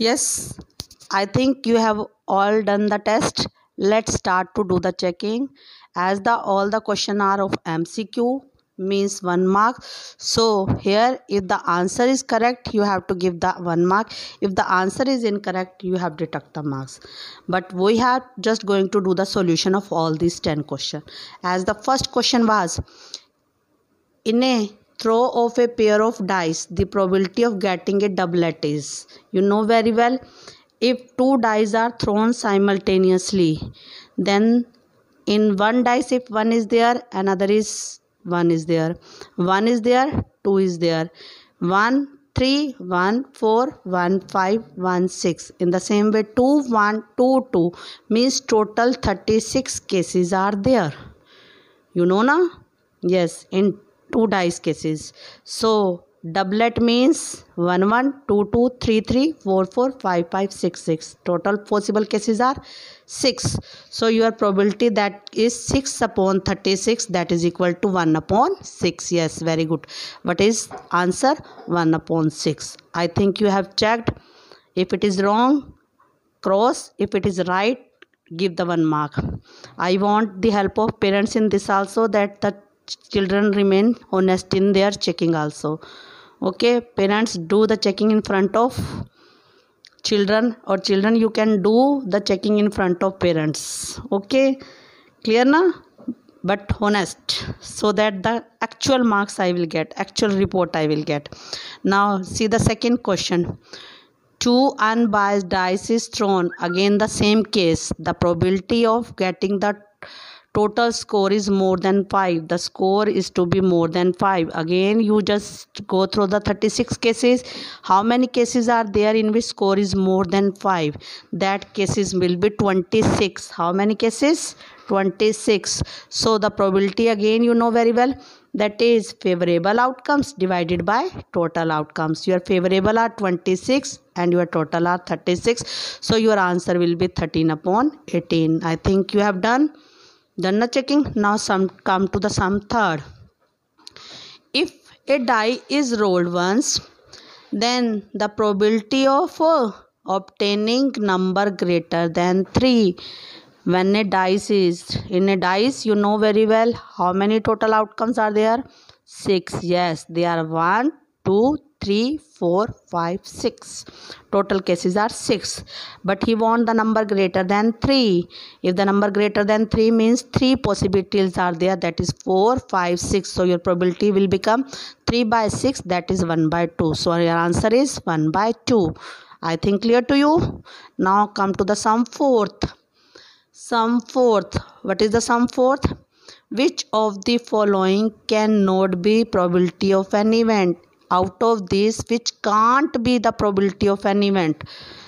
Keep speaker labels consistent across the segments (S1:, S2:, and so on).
S1: Yes, I think you have all done the test. Let's start to do the checking. As the all the question are of MCQ, means 1 mark. So here, if the answer is correct, you have to give the 1 mark. If the answer is incorrect, you have deduct the marks. But we are just going to do the solution of all these 10 questions. As the first question was, in a throw of a pair of dice, the probability of getting a doublet is, you know very well, if two dice are thrown simultaneously, then in one dice, if one is there, another is one is there, one is there, two is there, 1 3 1 4 1 5 1 6. In the same way, 2 1 2 2 means total 36 cases are there. You know na? Yes, in two dice cases. So doublet means 1 1 2 2 3 3 4 4 5 5 6 6. Total possible cases are 6. So your probability, that is 6 upon 36, that is equal to 1 upon 6. Yes, very good. What is answer? 1 upon 6. I think you have checked. If it is wrong, cross. If it is right, give the 1 mark. I want the help of parents in this also, that the children remain honest in their checking also. Okay, parents, do the checking in front of children, or children, you can do the checking in front of parents. Okay, clear na? But honest, so that the actual marks I will get, actual report I will get. Now see the second question. Two unbiased dice is thrown, again the same case. The probability of getting the total score is more than 5. The score is to be more than 5. Again, you just go through the 36 cases. How many cases are there in which score is more than 5? That cases will be 26. How many cases? 26. So the probability, again you know very well, that is favorable outcomes divided by total outcomes. Your favorable are 26 and your total are 36. So your answer will be 13 upon 18. I think you have done the checking. Now come to the sum third. If a die is rolled once, then the probability of obtaining number greater than 3. When a dice is in a dice, you know very well how many total outcomes are there? 6. Yes, they are 1 2 3 4 5 6. Total cases are 6, but he want the number greater than 3. If the number greater than 3 means 3 possibilities are there, that is 4 5 6. So your probability will become 3 by 6, that is 1 by 2. So your answer is 1 by 2. I think clear to you. Now come to the sum fourth. Sum fourth. What is the sum fourth? Which of the following cannot be probability of an event? Out of this, which can't be the probability of an event?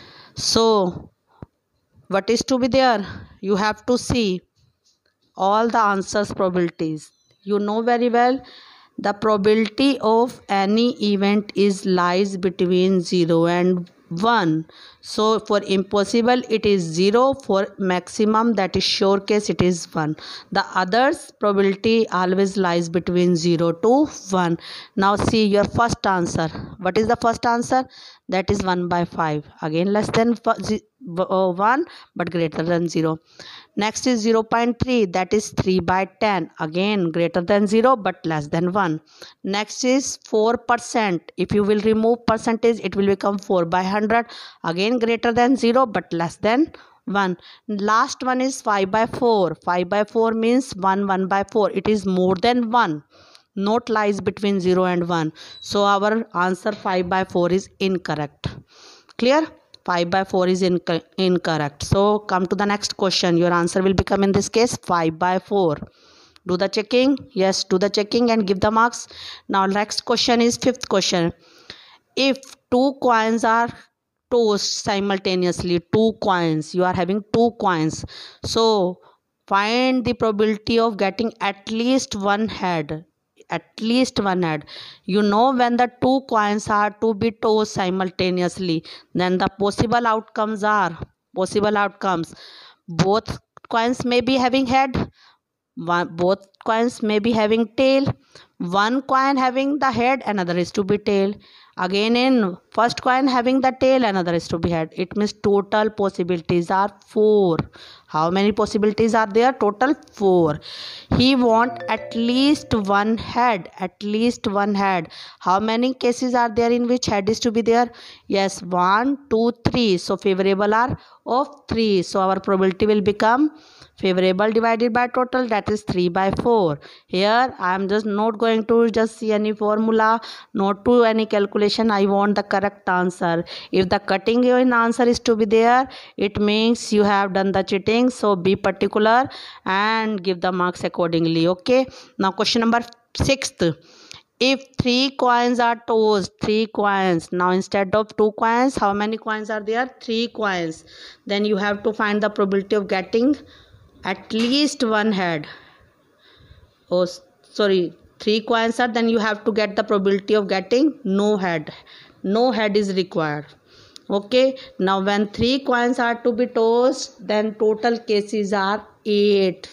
S1: So what is to be there? You have to see all the answers probabilities. You know very well, the probability of any event is lies between 0 and 1. So for impossible it is 0, for maximum, that is sure case, it is 1. The others probability always lies between 0 to 1. Now see your first answer. What is the first answer? That is 1 by 5. Again less than 1 but greater than 0. Next is 0.3, that is 3 by 10. Again greater than 0 but less than 1. Next is 4%. If you will remove percentage, it will become 4 by 100. Again greater than 0 but less than 1. Last one is 5 by 4. 5 by 4 means 1 by 4. It is more than 1. Not lies between 0 and 1. So our answer 5 by 4 is incorrect. Clear? 5 by 4 is incorrect. So come to the next question. Your answer will become in this case 5 by 4. Do the checking. Yes, do the checking and give the marks. Now next question is fifth question. If two coins are tossed simultaneously, two coins, you are having two coins. So find the probability of getting at least one head. At least one head. You know, when the two coins are to be tossed simultaneously, then the possible outcomes are both coins may be having head, both coins may be having tail. One coin having the head, another is to be tail. Again in first coin having the tail, another is to be head. It means total possibilities are 4. How many possibilities are there? Total 4. He want at least one head. At least one head. How many cases are there in which head is to be there? Yes, 1, 2, 3. So favorable are of 3. So our probability will become favorable divided by total, that is 3 by 4. Here I am just not going to just see any formula, not to any calculation. I want the correct answer. If the cutting in answer is to be there, it means you have done the cheating. So be particular and give the marks accordingly. Okay, now question number 6. If 3 coins are tossed, 3 coins, now instead of 2 coins, how many coins are there? 3 coins. Then you have to find the probability of getting at least one head. Oh sorry, 3 coins are, then you have to get the probability of getting no head. No head is required. Okay, now when 3 coins are to be tossed, then total cases are 8.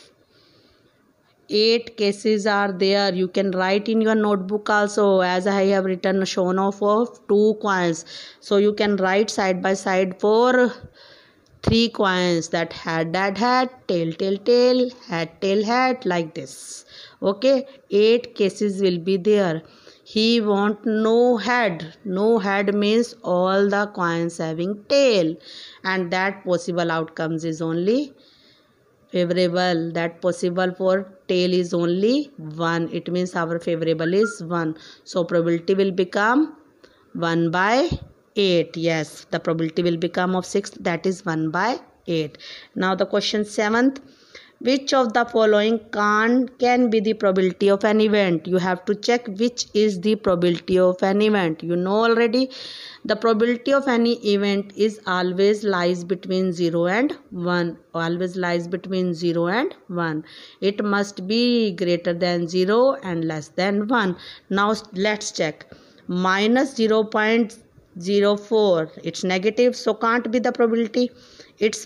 S1: 8 cases are there. You can write in your notebook also, as I have written shown off of 2 coins. So you can write side by side for 3 coins, that head, tail, tail, head, like this. Okay, 8 cases will be there. He want no head. No head means all the coins having tail, and that possible outcomes is only favorable. That possible for tail is only 1. It means our favorable is 1. So probability will become 1 by 8. Yes, the probability will become of 6, that is 1 by 8. Now the question 7th. Which of the following can be the probability of an event? You have to check which is the probability of an event. You know already, the probability of any event is always lies between 0 and 1. Always lies between 0 and 1. It must be greater than 0 and less than 1. Now let's check. Minus 0.04, it's negative, so can't be the probability. It's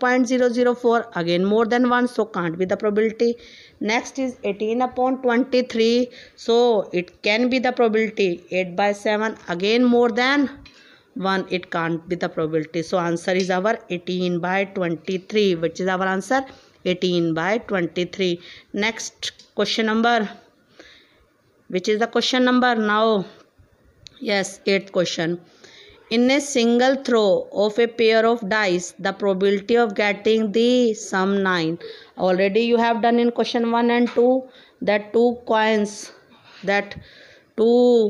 S1: 1.004, again more than 1, so can't be the probability. Next is 18 upon 23, so it can be the probability. 8 by 7, again more than 1, it can't be the probability. So answer is our 18 by 23, which is our answer 18 by 23. Next question number, which is the question number now? Yes, 8th question. In a single throw of a pair of dice, the probability of getting the sum 9. Already you have done in question 1 and 2 that 2 coins, that 2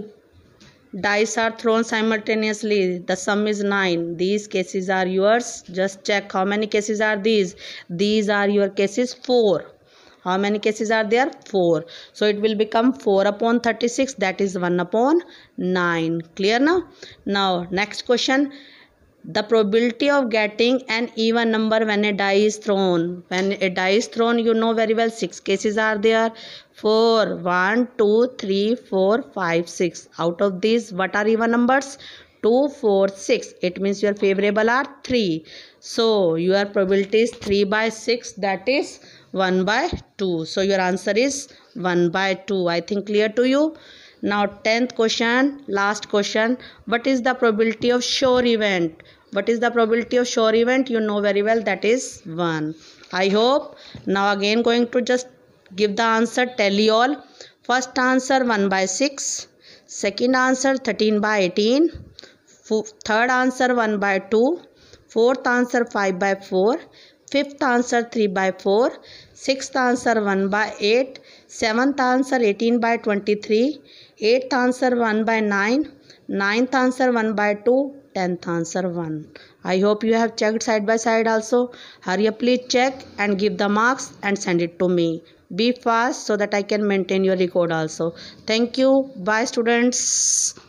S1: dice are thrown simultaneously. The sum is 9. These cases are yours. Just check how many cases are these. These are your cases 4. How many cases are there? 4. So it will become 4 upon 36, that is 1 upon 9. Clear now? Now next question. The probability of getting an even number when a die is thrown. When a die is thrown, you know very well 6 cases are there. 4. 1, 2, 3, 4, 5, 6. Out of these, what are even numbers? 2, 4, 6. It means your favorable are 3. So your probability is 3 by 6, that is 1 by 2. So your answer is 1 by 2. I think clear to you. Now 10th question, last question. What is the probability of sure event? What is the probability of sure event? You know very well, that is 1. I hope. Now again going to just give the answer, tell you all. First answer 1 by 6. Second answer 13 by 18. Third answer 1 by 2. Fourth answer 5 by 4. Fifth answer 3 by 4. Sixth answer 1 by 8. Seventh answer 18 by 23. Eighth answer 1 by 9. Ninth answer 1 by 2. 10th answer 1. I hope you have checked side by side also. Hurry up, please check and give the marks and send it to me. Be fast so that I can maintain your record also. Thank you. Bye students.